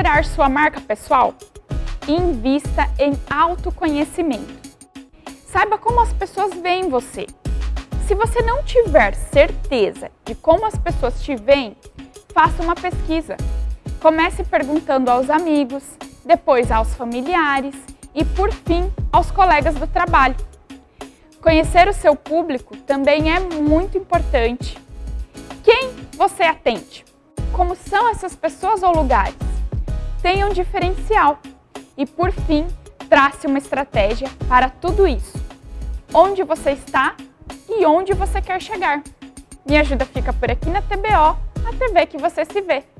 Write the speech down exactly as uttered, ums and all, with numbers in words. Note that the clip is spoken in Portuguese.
gerar sua marca pessoal? Invista em autoconhecimento. Saiba como as pessoas veem você. Se você não tiver certeza de como as pessoas te veem, faça uma pesquisa. Comece perguntando aos amigos, depois aos familiares e, por fim, aos colegas do trabalho. Conhecer o seu público também é muito importante. Quem você atende? Como são essas pessoas ou lugares? Tenha um diferencial. E, por fim, trace uma estratégia para tudo isso. Onde você está e onde você quer chegar. Minha ajuda fica por aqui na T B O, a T V que você se vê.